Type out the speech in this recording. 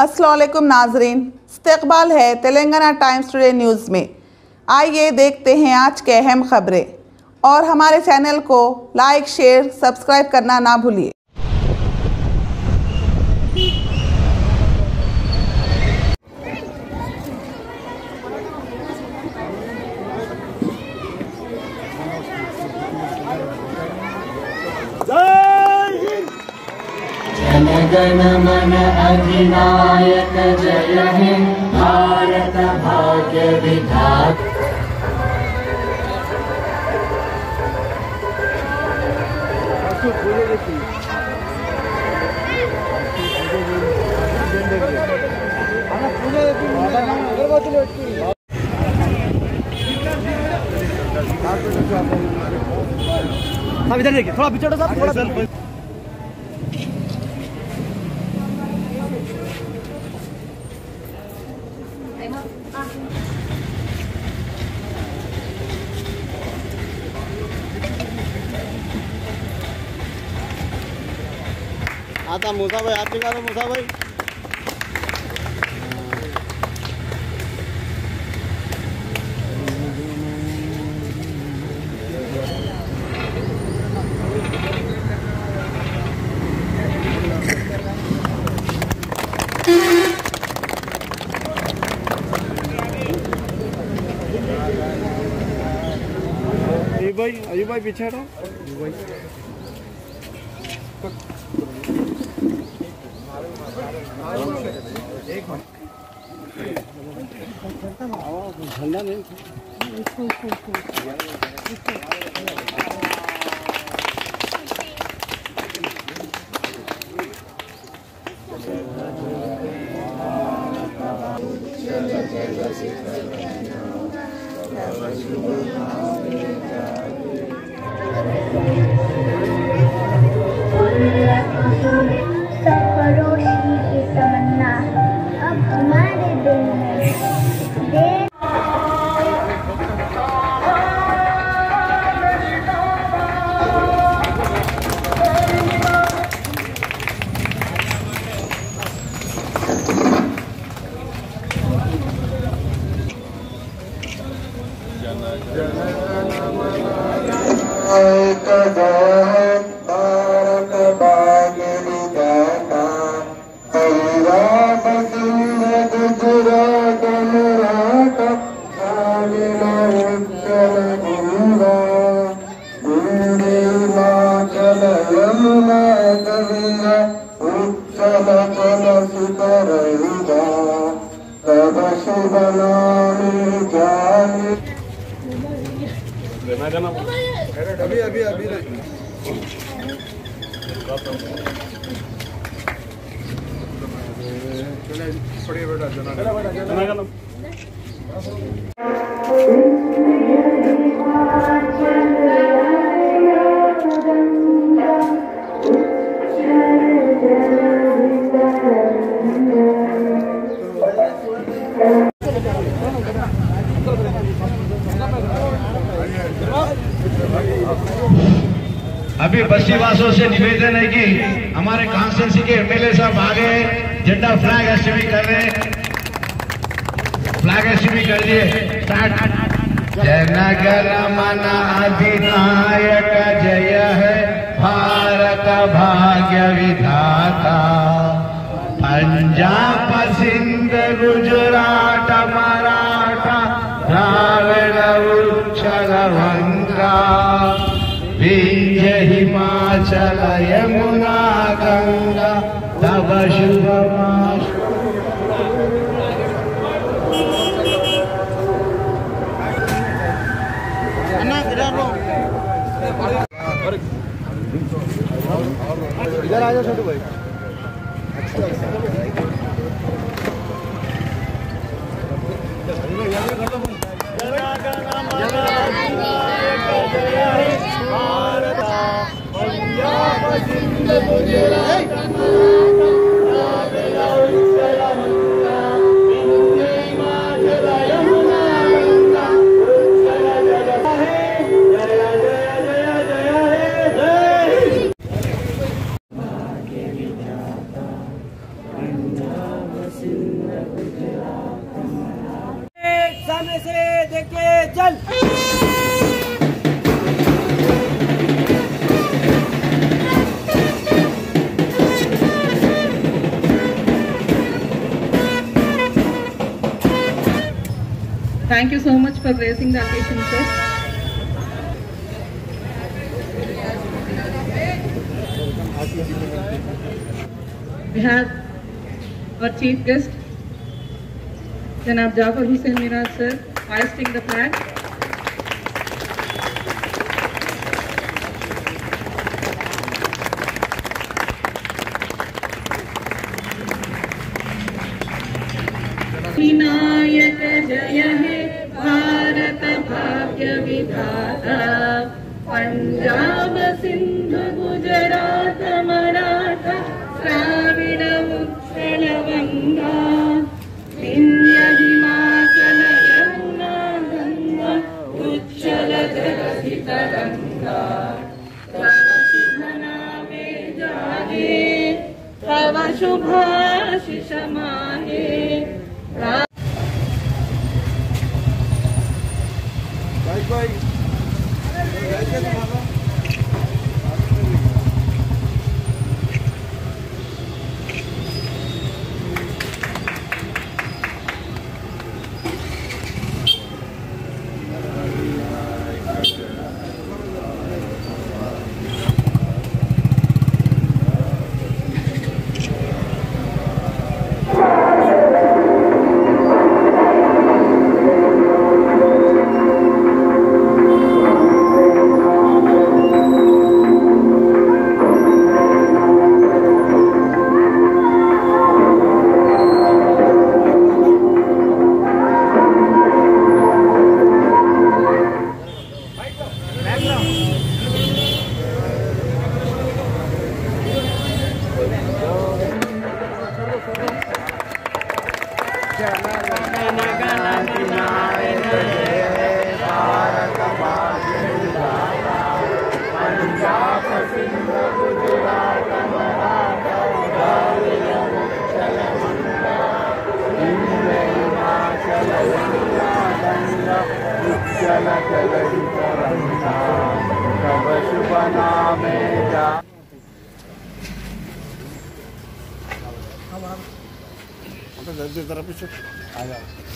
अस्सलाम वालेकुम नाजरीन, इस्तकबाल है तेलंगाना टाइम्स टुडे न्यूज़ में। आइए देखते हैं आज के अहम खबरें और हमारे चैनल को लाइक, शेयर, सब्सक्राइब करना ना भूलिए। जनगण मन अधिनायक जय हे भारत भाग्य विधाता। इधर देखिए, थोड़ा पीछे साहब, थोड़ा आता मूसा भाई, आप दिखा दो मूसा भाई। अयुब भाई पीछे हटो। झंडा नहीं सरफरोशी की तमन्ना अब हमारे दिल में। अभी अभी बस्तीवासियों से निवेदन है कि हमारे कॉन्स्टिट्यूंसी के एमएलए साहब आगे झंडा फ्लैग एस्टिमी कर रहे हैं। फ्लैग एस्टिमी कर दिए। स्टार्ट। जनगण मन अधिनायक जय है भारत भाग्य विधाता। पंजाब सिंध गुजरात मराठा द्राविड़ उच्चल गंगा विंध्य हिमाचल यमुना गंगा तब शुभ मास। इधर आ जाओ छोटू भाई। सामने से देख के चल। Thank you so much for gracing the occasion, sir. We have our chief guest, Janab Jafar Hussain Miraj sir, hoisting the flag. Vinayak जय हे भारत भाग्य विधाता, पंजाब सिंधु गुजरात मराठा द्राविड़ उत्कल गंगा, विंध्य हिमाचल यमुना गंगा, उच्चल जगति तरंगा। तव शुभ नामे जागे, तव शुभाशिष माहे। जल्दी तरफ से आ जाओ।